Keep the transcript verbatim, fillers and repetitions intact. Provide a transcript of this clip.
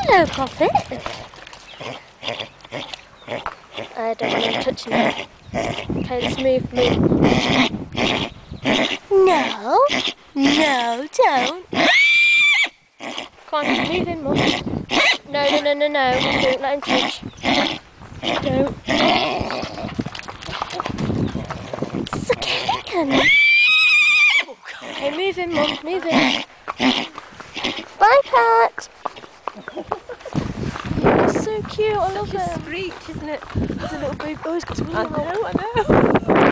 Hello, Poppet. I don't want him touching it. Okay, let's move, move. No, no, don't. Come on, move him, Mum. No, no, no, no, no. Don't let him touch. Don't. It's okay. Okay, move him, Mum. Move him. Bye, Pat. He's so cute. I love him. Screech, isn't it? It's a little baby. Oh, he's got to I know, I know.